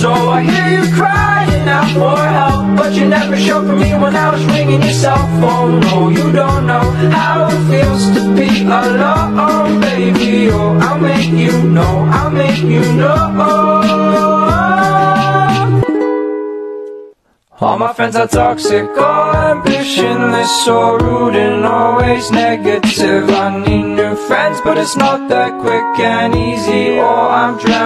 So I hear you crying out for help, but you never showed for me when I was ringing your cell phone. No, you don't know how it feels to be alone, baby. Oh, I'll make you know, I'll make you know. All my friends are toxic, all ambitionless, so rude and always negative. I need new friends, but it's not that quick and easy, or I'm drowning.